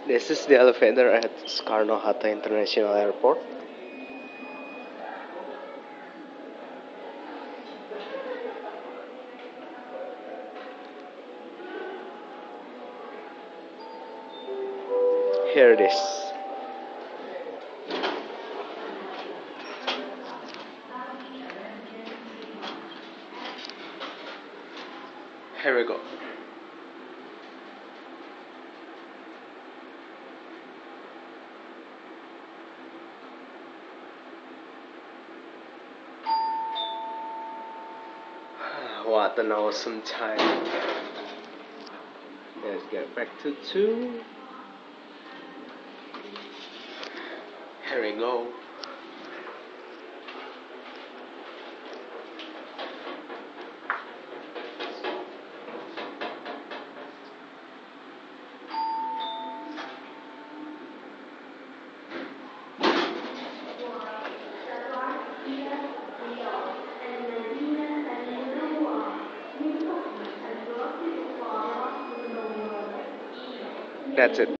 This is the elevator at Skarno-Hatta International Airport. Here it is. Here we go. What an awesome time. Let's get back to 2. Here we go. That's it.